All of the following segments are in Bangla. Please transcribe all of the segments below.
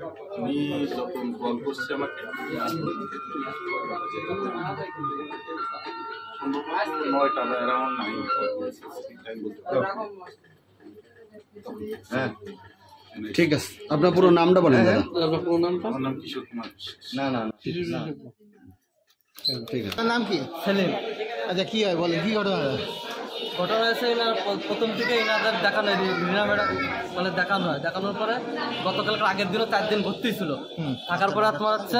উনি যখন কল করছে আমাকে সম্ভবত 9টা বা অ্যারাউন্ড 9 টাইম বলতে হ্যাঁ ঠিক আছে, আপনার পুরো নামটা বলেন দাদা। আপনার পুরো নামটা? আমার নাম কিশোর কুমার। না না ঠিক আছে। আপনার নাম কি? সেলিম। আচ্ছা কি হয় বলেন, কি ঘটনা? ঘটনা হয়েছে এনার প্রথম থেকে এনাদের দেখানো রিনা ম্যাডাম মানে দেখানো হয়, দেখানোর পরে গতকালকে আগের দিনও 4 দিন ভর্তি ছিল। থাকার পরে তোমার হচ্ছে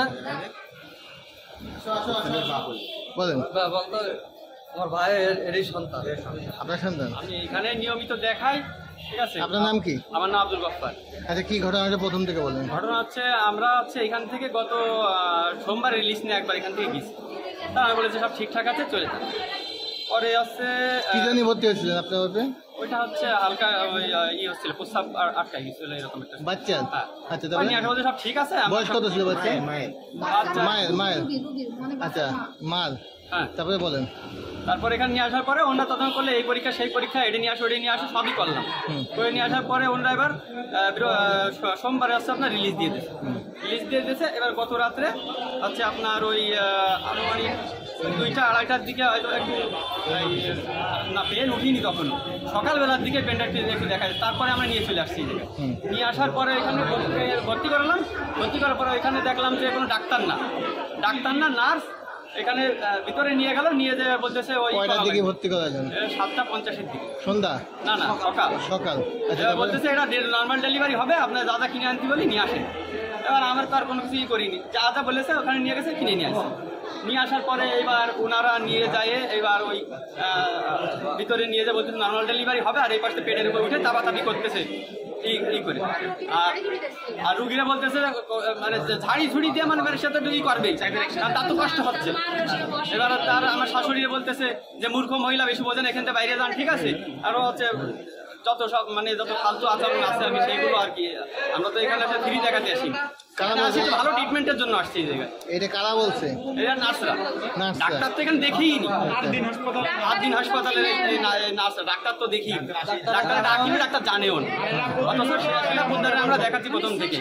বলেন। বলতো আমার ভাইয়ের এরই সন্তান। আপনার সন্তান? আমি এখানে নিয়মিত দেখাই, ঠিক আছে। আপনার নাম কি? আমার নাম আব্দুল গফফার। আচ্ছা কি ঘটনা হয়েছে প্রথম থেকে বলেন। ঘটনা হচ্ছে আমরা এখান থেকে গত সোমবার রিলিজ নিয়ে একবার এখান থেকে গেছি। তারা বলেছে সব ঠিকঠাক আছে, চলে যাবে। পরে হচ্ছে কি জানি ভর্তি হয়েছিলেন আপনার বাপে? ওইটা হচ্ছে হালকা হচ্ছিল, প্রস্তাব আর আটকা গেছিল এরকম একটা বাচ্চা? হ্যাঁ। আচ্ছা তারপরে নিয়ে আসা বলছে সব ঠিক আছে। বয়স কত ছিল বাচ্চা? আচ্ছা, মায়ের আচ্ছা মার। হ্যাঁ। তারপরে বলেন। তারপর এখানে নিয়ে আসার পরে ওনারা তদন্ত করলে এই পরীক্ষা সেই পরীক্ষা, এটা নিয়ে আসো ওটা নিয়ে আসো, সবই করলাম। করে নিয়ে আসার পরে ওনারা এবার সোমবারে হচ্ছে আপনার রিলিজ দিয়ে দিয়েছে। এবার গত রাত্রে হচ্ছে আপনার ওই আনুমানিক 2টা 2:30টার দিকে হয়তো একটু না পেন উঠিনি, তখন সকালবেলার দিকে পেনটা একটু দেখা যায়। তারপরে আমরা নিয়ে চলে আসছি। নিয়ে আসার পরে এখানে ভর্তি করালাম। ভর্তি করার পরে এখানে দেখলাম যে কোনো ডাক্তার না নার্স এখানে ভিতরে নিয়ে গেল, নিয়ে যে বলতেছে ওই কয়টার দিকে ভর্তি করালেন? 7:50-এর দিকে। সন্ধ্যা? না সকাল। আচ্ছা বলতেছে এটা নর্মাল ডেলিভারি হবে, আপনার যা কিনে আনতে বলি নিয়ে আসেন। এবার আমরা তো আর কোনো কিছুই করিনি, যা বলেছে ওখানে নিয়ে গেছে, কিনে নিয়ে আসছে। নিয়ে আসার পরে এবার ওনারা নিয়ে যায়, এবার ওই ভিতরে নিয়ে যায়, বলতেছে নর্মাল ডেলিভারি হবে, আর এই পাশে পেটের উপর উঠে তাবাতাবি করতেছে এই করে। আর রুগীরা বলতেছে মানে ঝাড়ি ঝুড়ি দিয়ে মানে সে তো ই করবেই, তার তো কষ্ট হচ্ছে। এবার আমার শাশুড়ি বলতেছে যে মূর্খ মহিলা, বেশি বোঝেন, এখান থেকে বাইরে যান, ঠিক আছে। আরও হচ্ছে যত ফালতু আচরণ আছে আমি সেইগুলো আর কি, আমরা তো এখানে ফ্রি দেখাতে আসি, ভালো ট্রিটমেন্টের জন্য আসছি এই জায়গায়। এটা কারা বলছে? এটা নার্সরা। ডাক্তার তো এখানে দেখিনি, 8 দিন হাসপাতালে নার্স, ডাক্তার তো দেখি, ডাক্তার ডাকিনি, ডাক্তার জানেও না। অথচ আমরা দেখাচ্ছি প্রথম থেকে।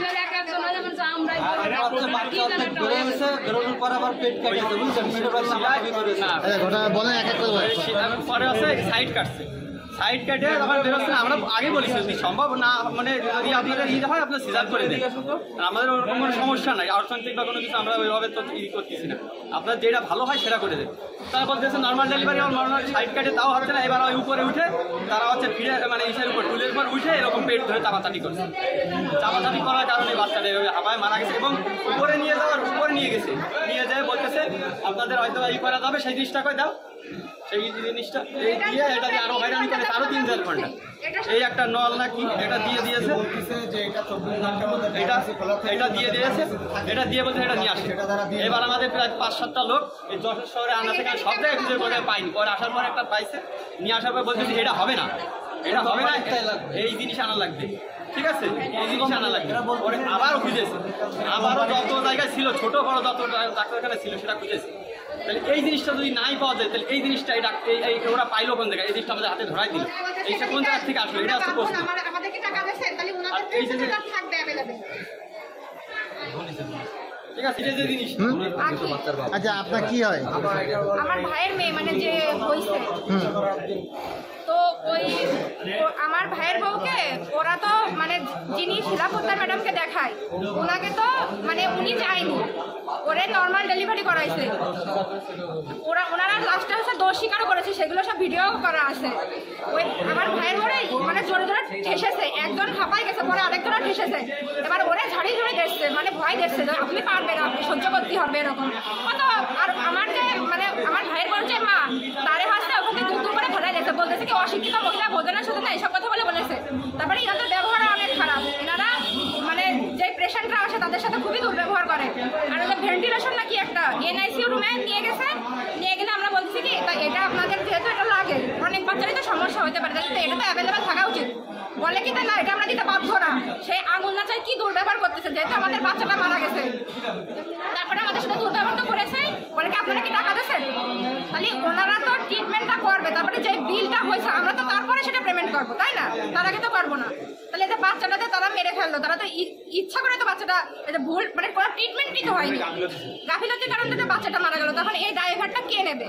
পরে আছে সাইড কাটে যখন বেরোচ্ছে, আমরা আগে বলি সম্ভব না, মানে যদি আপনাদের হয় আপনার সিজার করে দেন, আমাদের ওরকম কোনো সমস্যা নাই, অর্থনৈতিক বা কোনো কিছু আমরা ওইভাবে তো করতেছি না, আপনার যেটা ভালো হয় সেটা করে দেন। তারা বলতেছে নর্মাল ডেলিভারি সাইড কাটে, তাও হচ্ছে না। এবার ওই উপরে উঠে তারা হচ্ছে ফিরে মানে ইসের উপর টুলের উপর উঠে এরকম পেট ধরে চাপাচাপি করছে। চাপাচাপি করার কারণে বাচ্চাটা এভাবে হাওয়ায় মারা গেছে, এবং উপরে নিয়ে গেছে, নিয়ে যায় বলতেছে আপনাদের হয়তো এই করা যাবে, সেই জিনিসটা করে দাও, সেই জিনিসটা এই দিয়ে এটা দিয়ে আরো হয়রানি করে, আরো 3-4 ঘন্টা এই একটা নল না কি এটা দিয়ে দিয়েছে, এটা দিয়ে বলছে এটা নিয়ে আসে। এবার আমাদের প্রায় 5-7টা লোক এই যশোর শহরে আনা থেকে সব জায়গায় খুঁজে বোঝায় পাইনি, পরে আসার পর একটা পাইছে, নিয়ে আসার পর বলতেছে এটা হবে না, এই জিনিস আনা লাগবে, ঠিক আছে, এই জিনিস আনা লাগবে। পরে আবারও খুঁজেছে, আবারও যত জায়গায় ছিল ছোট বড় যত ডাক্তারখানা ছিল সেটা খুঁজেছে। তাহলে এই জিনিসটা যদি নাই পাওয়া যায়, তাহলে এই জিনিসটা ওরা পাইলো কোন জায়গায়, এই জিনিসটা আমাদের হাতে ধরাই দিল, এইটা কোন জায়গা থেকে আসলো, এটা হচ্ছে প্রশ্ন। ঠিক আছে, এটা যে জিনিস। আচ্ছা আপনার কি হয়? আমার ভাইয়ের মেয়ে মানে যে হয়েছে, তো ওই আমার ভাইয়ের বউকে ওরা তো মানে যিনি শিলাপত্তার ম্যাডামকে দেখায় ওনাকে তো মানে উনি যায়নি, ওরে নর্মাল ডেলিভারি করাইছে। ওনারা লাস্টে হচ্ছে দোষ স্বীকারও করেছে, সেগুলো সব ভিডিও করা আছে। ওই আমার ভাইয়ের ওরে মানে জোরে জোরে ঠেসেছে, একজন হাঁপাই গেছে, পরে আরেকজনও ঠেসেছে। এবার ওরে ঝাড়ি ঝুড়ি দেখছে, মানে ভয় দেখছে যে আপনি পারবেন, আপনি সহ্য করতে হবে এরকম কত। আর আমার যে মানে আমার ভাইয়ের বোন যে মা, তারে হাসতে ওখানে দুটো করে ধরে গেছে, বলতেছে কি অশিক্ষিত মহিলা ভোজনের সাথে না, এইসব কথা বলেছে। তারপরে এনাদের ব্যবহার অনেক খারাপ, এনারা মানে যে পেশেন্টরা আসে তাদের সাথে খুবই দুর্ব্যবহার করে। আর ওদের ভেন্টিলেশন নাকি একটা এনআইসিইউ রুমে নিয়ে গেলে আমরা বলছি কি এটা আপনাদের যেহেতু এটা লাগে, অনেক বাচ্চারই তো সমস্যা হতে পারে, এটা তো অ্যাভেলেবেল থাকা উচিত। বলে কি না এটা আমরা দিতে বাধ্য না, সেই আঙুল না চাই কি দুর্ব্যবহার করতেছে, যেহেতু আমাদের বাচ্চাটা মারা গেছে। তারপরে আমাদের সাথে দুর্ব্যবহার তো করেছে, বলে কি আপনারা কি টাকা দিচ্ছেন, তাহলে ওনারা তো ট্রিটমেন্টটা করবে, তারপরে যে বিলটা হয়েছে আমরা তো তারপরে সেটা পেমেন্ট করবো, তাই না? তার আগে তো করবো না। তাহলে যে বাচ্চাটাতে তারা মেরে ফেললো, তারা তো ইচ্ছা করে তো বাচ্চাটা ভুল মানে কোনো ট্রিটমেন্টই তো হয়নি, গাফিলতির কারণে তো বাচ্চাটা মারা গেল, তখন এই ড্রাইভারটা কে নেবে?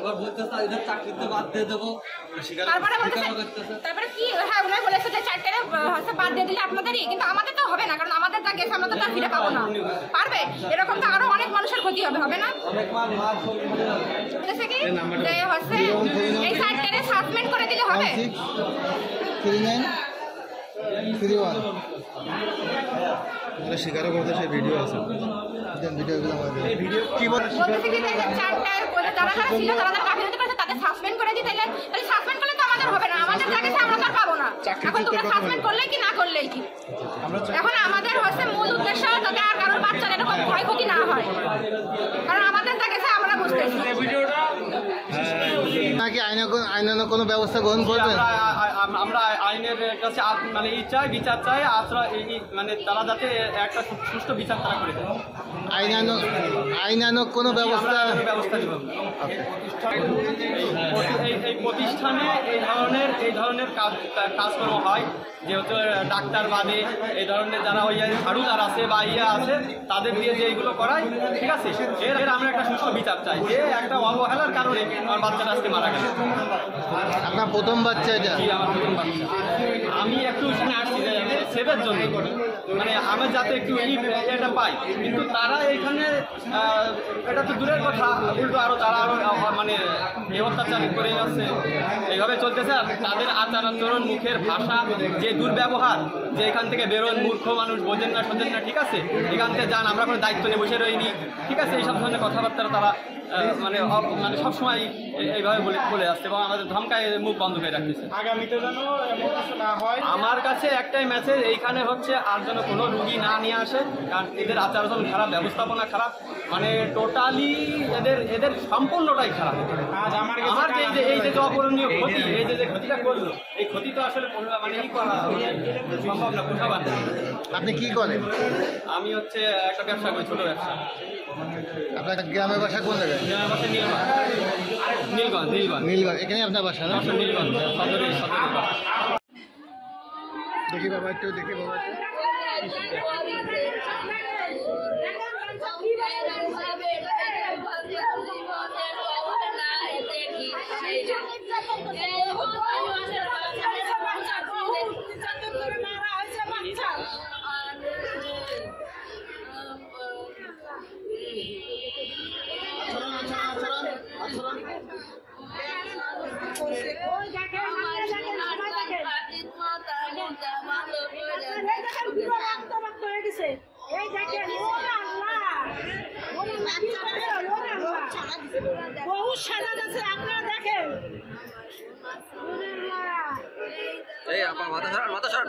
তারপরে কি হ্যাঁ উনি বলেছে যে 4টারে বাদ দিয়ে দিলে আপনাদেরই, কিন্তু আমাদের তো হবে না, কারণ আমাদের যা গেছে আমরা তো তার ফিরে পাবো না। পারবে? এরকম তো আরো অনেক মানুষের ক্ষতি হবে, হবে না? কি যে হচ্ছে এই 4টারে সাসপেন্ড করে দিলে হবে। স্বীকারও করতে সেই ভিডিও আছে, ভিডিওগুলো আমাদের কি বলে বলতেছে কি যে 4টায় যারা যারা ছিল তারা যারা গাফিলতি করেছে তাদের সাসপেন্ড করে দিতে, তাহলে সাসপেন্ড করলে তো আমাদের হবে না, আমাদের যা গেছে আমরা তো আর পাবো না। এখন তোমরা সাসপেন্ড করলে কি না করলেই কি, এখন আমাদের হচ্ছে মূল উদ্দেশ্য যাতে আর কারোর বাচ্চার এরকম ক্ষয়ক্ষতি না হয়, কারণ আমাদের যা গেছে আমরা বুঝতেছি। নাকি আইনানো কোনো ব্যবস্থা গ্রহণ করবেন? আমরা আইনের কাছে মানে বিচার চাই, মানে তারা যাতে একটা সুষ্ঠু বিচার তারা করে দেয়। আইনানো কোনো ব্যবস্থা নেব। এই প্রতিষ্ঠানে এই ধরনের কাজকর্ম হয়, যেহেতু ডাক্তার বাদে এই ধরনের যারা ওই ঝাড়ুদার আছে বা আছে তাদের দিয়ে যে এইগুলো করায়, ঠিক আছে, এর আমরা একটা সুষ্ঠু বিচার চাই। যে একটা অবহেলার কারণে আমার বাচ্চাটা আজকে মারা গেল। আপনার প্রথম বাচ্চা এটা? আমার প্রথম বাচ্চা। আমি একটু এখানে আসছি যে সেভের জন্য, মানে আমার যাতে একটু এটা পাই, কিন্তু তারা এইখানে এটা তো দূরের কথা, উল্টো তারা আরো মানে এই অত্যাচার করে যাচ্ছে, এইভাবে চলতেছে। তাদের আচার আচরণ, মুখের ভাষা, যে দুর্ব্যবহার, যে এখান থেকে বেরোন, মূর্খ মানুষ, বোঝেন না শোঝেন না, ঠিক আছে, এখান থেকে যান, আমরা কোনো দায়িত্ব নিয়ে বসে রইনি, ঠিক আছে, এইসব ধরনের কথাবার্তা তারা মানে সবসময় এইভাবে বলে আসছে এবং আমাদের ধমকায় মুখ বন্ধ করে রাখতেছে। আগামীতে যেন এমন কিছু না হয়। আমার কাছে একটাই মেসেজ এইখানে হচ্ছে, আর যেন কোনো রুগী না নিয়ে আসে, কারণ এদের আচরণ খারাপ, ব্যবস্থাপনা খারাপ, মানে টোটালি এদের সম্পূর্ণটাই খারাপ। আমার যে এই যে অপূরণীয় ক্ষতি, এই যে ক্ষতিটা করলো, এই ক্ষতি তো আসলে মানে ই করা সম্ভব না, বোঝাবার না। আপনি কি করেন? আমি হচ্ছে একটা ব্যবসা করি, ছোট ব্যবসা। আপনার গ্রামের বাসা কোন জায়গায়? গ্রামের বাসা নীলগঞ্জ। নীলগঞ্জ, এখানে আপনার বাসা না? নীলগঞ্জ সদরে। দেখি বাবা একটু, দেখি বাবা একটু। বহু সাজা আছে, আপনারা দেখেন। এই আপা মাথা সরান।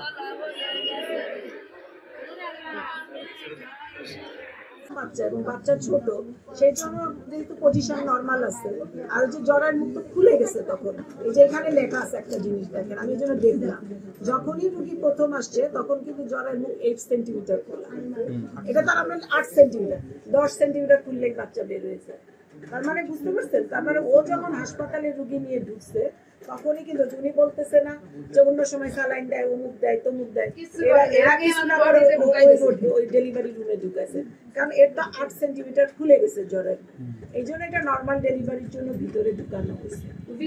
বাচ্চা এবং বাচ্চা ছোট, সেই জন্য যেহেতু পজিশন নর্মাল আছে, আর যে জ্বরের মুখ তো খুলে গেছে, তখন এই যে এখানে লেখা আছে একটা জিনিস দেখেন, আমি এই জন্য দেখলাম, যখনই রুগী প্রথম আসছে তখন কিন্তু জ্বরের মুখ 8 সেন্টিমিটার খোলা, এটা তার আপনার 8 সেন্টিমিটার, 10 সেন্টিমিটার খুললেই বাচ্চা বের হয়েছে। তার মানে বুঝতে পারছেন, তার মানে ও যখন হাসপাতালে রুগী নিয়ে ঢুকছে তখনই কিন্তু উনি বলতেছে না যে অন্য সময় স্যালাইন দেয়, অমুক দেয়, তমুক দেয়, এরা কিছু না করে ওই ডেলিভারি রুমে ঢুকাইছে, কারণ এটা 8 সেন্টিমিটার খুলে গেছে জ্বরের, এই জন্য এটা নর্মাল ডেলিভারির জন্য ভিতরে ঢুকানো হয়েছে।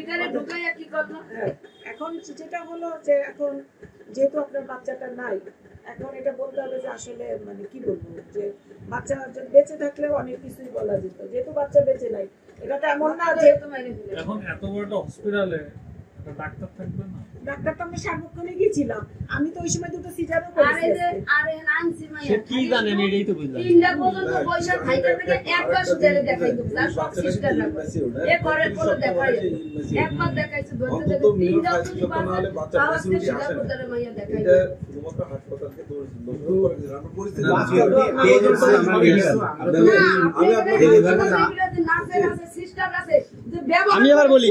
এখন যেটা হলো যে এখন যেহেতু আপনার বাচ্চাটা নাই, এখন এটা বলতে হবে যে আসলে মানে কি বলবো, যে বাচ্চা বেঁচে থাকলেও অনেক কিছুই বলা যেত, যেহেতু বাচ্চা বেঁচে নাই, এটা তো এমন না যে এখন এত বড় একটা হসপিটালে ডাক্তার থাকবে না। ডাক্তার তো আমরা সার্বক্ষণে গিয়েছিলাম, আমি তো ওই সময় দুটো সিজারও করেছি। সে কি জানেন এটাই তো বুঝলাম। তিনটা পর্যন্ত পয়সা খাইতে থেকে একবার সুদারে দেখাই দেব, তার সব সিস্টেম রাখো এ করে করে দেখাই, একবার দেখাইছে ধরতে দেবে, তিনটা যদি পারে তাহলে সিধা করে মাইয়া দেখাই এটা শুধুমাত্র হাসপাতালকে দোষ করে দিলাম। আমরা পরিস্থিতি আমি আবার বলি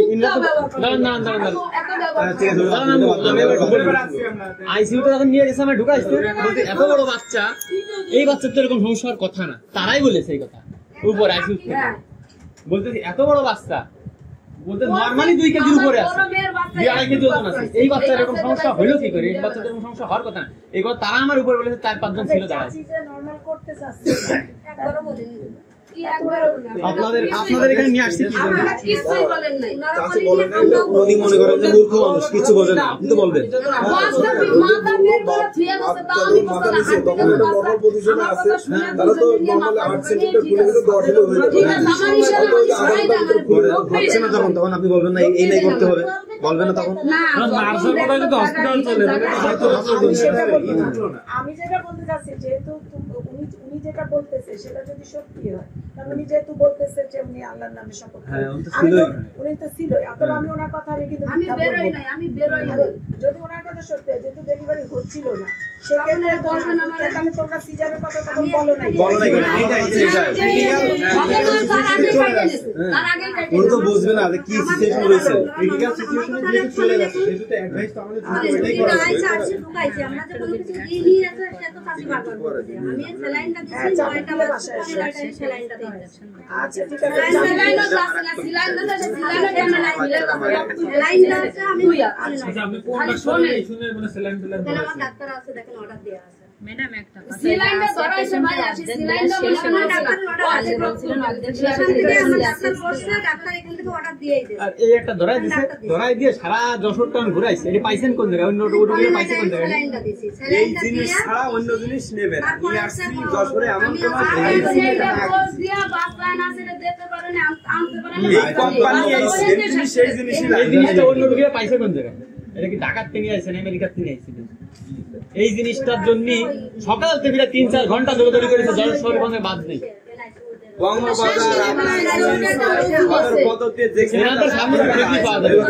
আইসিইউতে যখন নিয়ে গেছে আমরা ঢুকাইছি, বলতে এত বড় বাচ্চা, এই বাচ্চার তো এরকম সমস্যা হওয়ার কথা না, তারাই বলেছে এই কথা উপর আইসিইউ বলতেছি, এত বড় বাচ্চা বলতে নরমালি 2 কেজির উপরে আছে 2.5 কেজি ওজন আছে। এই বাচ্চার এরকম সমস্যা হলো কি করে? এই বাচ্চাদের এরকম সমস্যা হওয়ার কথা না। এই কথা তারা আমার উপর বলেছে 4-5 জন ছিল দাঁড়ায়। নরমাল করতে চাচ্ছে একবারও বলিনি কি একবারও না আপনাদের এখানে নিয়ে আসছি কি জন্য? আমরা কিছুই বলেন নাই চাচি বলেন নাই, উনি মনে করেন যে মূর্খ মানুষ, কিছু বোঝে না, আপনি তো বলবেন। মাথা বের করে থিয়া বসে তা আমি মাথা নিচে, তখন এটা নর্মাল পজিশনে আছে, তারা তো নর্মালি 8 সেন্টিমিটার খুলে গেলে 10 হলে হয়ে যাবে। ঠিক আছে আমার হিসাবে আমি সবাই হচ্ছে না যখন, তখন আপনি বলবেন না এই নাই করতে হবে, বলবেন না তখন? না নার্সের কথা যদি হসপিটাল চলে আমি যেটা বলতে চাচ্ছি, যেহেতু উনি যেটা বলতেছে সেটা যদি সত্যি হয়, কারণ উনি যেহেতু বলতেছে যে উনি আল্লাহর নামে শপথ উনি তো ছিল, অথবা আমি ওনার কথা আমি কিন্তু আমি বেরোই নাই আমি বেরোই নাই যদি ওনার কথা সত্যি হয়, যেহেতু ডেলিভারি হচ্ছিল না, সেক্ষেত্রে বলবেন আমার তাহলে তোমরা সিজারের কথা তখন বলো নাই কেন? এইটাই তার আগে উনি তো বুঝবে না যে কি সিচুয়েশন রয়েছে। ক্রিটিক্যাল সিচুয়েশনে যেহেতু চলে গেছে, সেহেতু তো অ্যাডভাইস তো আমাদের এটাই করা উচিত। আমরা যে কোনো কিছু দিয়ে আছে সে তো কাছে বারবার বলছে আমি স্যালাইনটা দিছি 9টা বাজে স্যালাইনটা দিয়েছি আচ্ছা ঠিক আছে স্যালাইনটা আছে না স্যালাইনটা কেন নাই স্যালাইনটা আছে আমি আপনি কোন ডাক্তার শুনে মানে স্যালাইন দিলেন? আমার ডাক্তার আছে দেখেন অর্ডার দেয়া আছে ম্যাডাম একটা স্যালাইনটা ধরাইছে ভাই আসে স্যালাইনটা বলে ডাক্তার অর্ডার আছে বলছিলেন সেখান থেকে আমরা ডাক্তার বসে ডাক্তার এখান থেকে অর্ডার দিয়েই দিয়েছে আর এই একটা ধরাই দিছে, ধরাই দিয়ে সারা যশোর টাউন ঘুরাইছে। এটা পাইছেন কোন জায়গায়? অন্য ওটুকুলো পাইছে কোন জায়গায়? স্যালাইনটা দিছি এই স্যালাইনটা জিনিস দিয়ে ছাড়া অন্য জিনিস নেবে না। নিয়ে আসছি যশোরে এমন কোনো এই কোম্পানি এই সেম জিনিস সেই জিনিসই এই জিনিসটা অন্য লোকেরা পাইছে কোন জায়গায়? এটা কি ঢাকার থেকে আইছেন, আমেরিকার থেকে আইছেন? এই জিনিসটার জন্য সকাল থেকে 3-4 ঘন্টা দৌড়াদৌড়ি করেছে, যশোর কোনো বাদ নেই। এনাদের সামনে দেখি পাওয়া যাবে।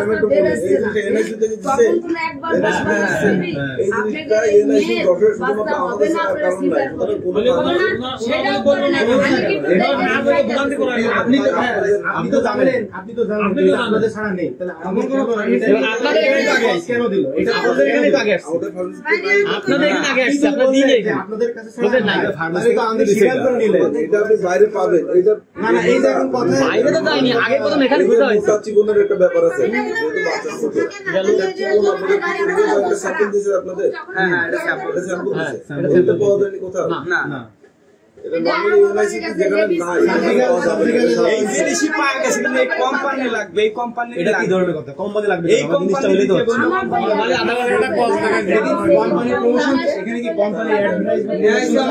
আপনি তো জানেন আপনাদের ছাড়া নেই, তাহলে আপনাদের এখানে তো আগে আসছে। কেন দিল? এটা আপনাদের এখানে তো আগে আসছে। আপনাদের এখানে আগে আসছে, আপনারা দিন আপনাদের কাছে ওদের নাই। ফার্মেসি তো আমাদের স্বীকার করে নিলেন। এটা আপনি বাইরে পাবেন। এটা না না, এই দেখুন কথা বাইরে তো যায়নি, আগে প্রথম এখানে ঘুরতে হয়েছে। চাচি কোনের একটা ব্যাপার আছে, যেহেতু বাচ্চা ছোট। এটা কোন আপনাদের স্যাম্পল দিয়েছে আপনাদের? হ্যাঁ হ্যাঁ, এটা স্যাম্পল দিয়েছে। এটা পাওয়া যায়নি কোথাও? না না এটা নরমালি এনআইসি যেখানে নাই, এই জিনিসই পাওয়া গেছে, কিন্তু এই কোম্পানি লাগবে, এই কোম্পানি এটা কি ধরনের কথা? কোম্পানি লাগবে, এই জিনিসটা হলেই তো হচ্ছে। মানে আধা ঘন্টা একটা কল থাকে। এটা কি কোম্পানি প্রমোশন? এখানে কি কোম্পানি অ্যাডভার্টাইজমেন্ট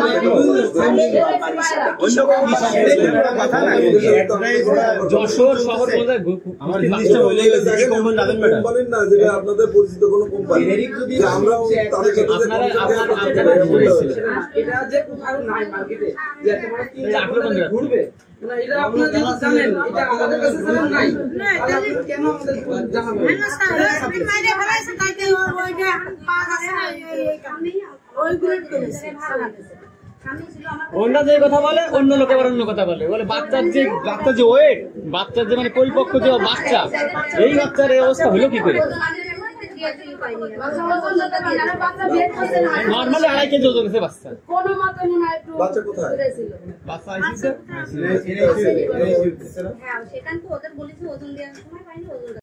অন্য কোনো কথা না। যশোর শহর কোথায় আমার জিনিসটা হলেই গেছে, এই কোম্পানি লাগবে ম্যাডাম। কোম্পানির না, যেটা আপনাদের পরিচিত কোনো কোম্পানি, জেনেরিক যদি যে আমরা তাদের সাথে আপনারা বলেছিলেন। এটা যে কোথাও নাই মার্কেটে, যে একটা মানে 3-4 ঘন্টা ঘুরবে না, এটা আপনারা যদি জানেন, এটা আমাদের কাছে জানেন নাই, তাহলে আপনি কেন আমাদের জানাবেন? অন্য যে কথা বলে, অন্য লোকে আবার অন্য কথা বলে। বলে বাচ্চার যে ওয়েট, বাচ্চার যে মানে পরিপক্ক যে বাচ্চা, এই বাচ্চার এই অবস্থা হলো কি করে? নর্মালি 2.5 কেজি ওজন আছে বাচ্চা। কোনো মতে মনে হয় একটু বাচ্চা কোথায়? ঘুরেছিল। বাচ্চা আইসিছে হ্যাঁ সেখান থেকে ওদের বলেছে ওজন দেওয়ার সময় পাইনি ওজন